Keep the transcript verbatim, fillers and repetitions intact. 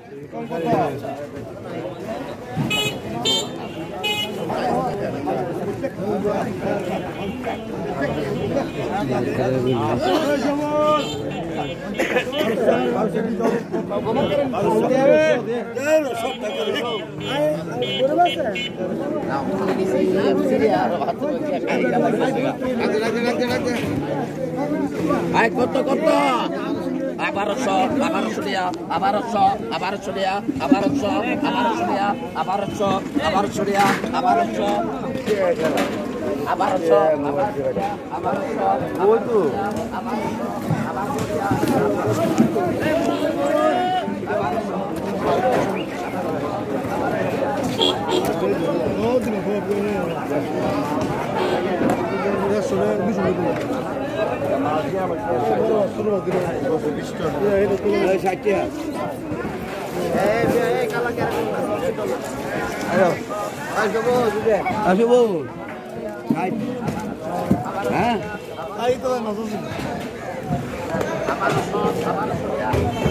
Ay, কত কত আবারশো আবারশো দিয়া আবারশো আবারশো দিয়া আবারশো আবারশো দিয়া আবারশো আবারশো দিয়া আবারশো আবারশো আবারশো ওই তো আসবো হ্যাঁ